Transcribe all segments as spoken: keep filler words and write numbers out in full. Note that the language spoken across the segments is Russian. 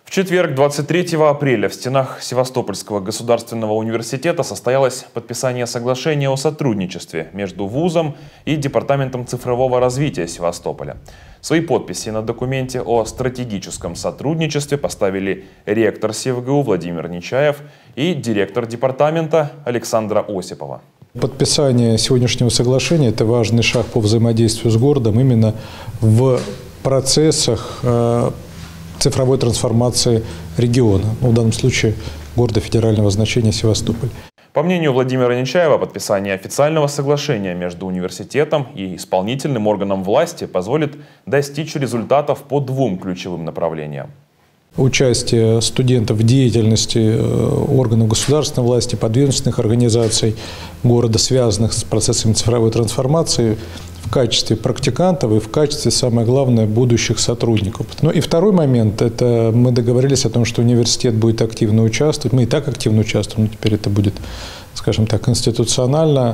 В четверг, двадцать третьего апреля, в стенах Севастопольского государственного университета состоялось подписание соглашения о сотрудничестве между вузом и Департаментом цифрового развития Севастополя. Свои подписи на документе о стратегическом сотрудничестве поставили ректор СевГУ Владимир Нечаев и директор департамента Александра Осипова. Подписание сегодняшнего соглашения – это важный шаг по взаимодействию с городом именно в процессах цифровой трансформации региона, в данном случае города федерального значения Севастополь. По мнению Владимира Нечаева, подписание официального соглашения между университетом и исполнительным органом власти позволит достичь результатов по двум ключевым направлениям. Участие студентов в деятельности органов государственной власти, подведомственных организаций города, связанных с процессами цифровой трансформации, в качестве практикантов и в качестве, самое главное, будущих сотрудников. Ну и второй момент, это мы договорились о том, что университет будет активно участвовать, мы и так активно участвуем, но теперь это будет, скажем так, институционально,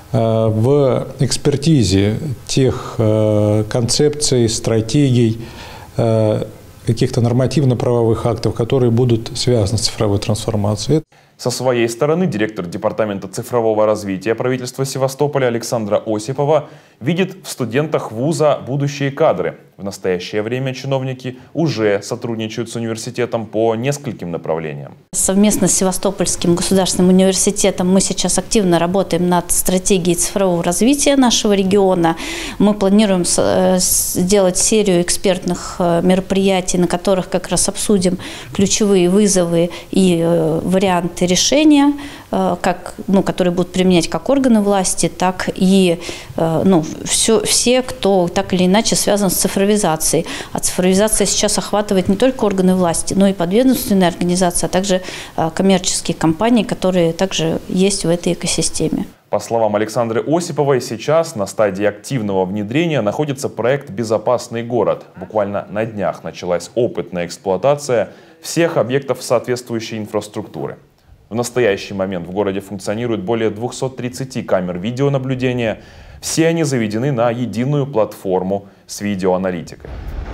в экспертизе тех концепций, стратегий, каких-то нормативно-правовых актов, которые будут связаны с цифровой трансформацией. Со своей стороны директор Департамента цифрового развития правительства Севастополя Александра Осипова видит в студентах вуза будущие кадры. В настоящее время чиновники уже сотрудничают с университетом по нескольким направлениям. Совместно с Севастопольским государственным университетом мы сейчас активно работаем над стратегией цифрового развития нашего региона. Мы планируем сделать серию экспертных мероприятий, на которых как раз обсудим ключевые вызовы и варианты решения, как, ну, которые будут применять как органы власти, так и ну, все, все, кто так или иначе связан с цифровизацией. А цифровизация сейчас охватывает не только органы власти, но и подведомственные организации, а также коммерческие компании, которые также есть в этой экосистеме. По словам Александры Осиповой, сейчас на стадии активного внедрения находится проект «Безопасный город». Буквально на днях началась опытная эксплуатация всех объектов соответствующей инфраструктуры. В настоящий момент в городе функционирует более двухсот тридцати камер видеонаблюдения. Все они заведены на единую платформу с видеоаналитикой.